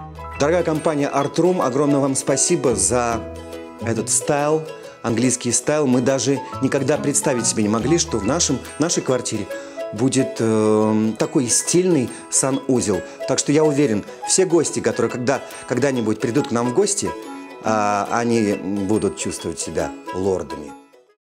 Дорогая компания Art Room, огромное вам спасибо за этот стайл, английский стайл. Мы даже никогда представить себе не могли, что в нашей квартире будет такой стильный санузел. Так что я уверен, все гости, которые когда-нибудь придут к нам в гости, они будут чувствовать себя лордами.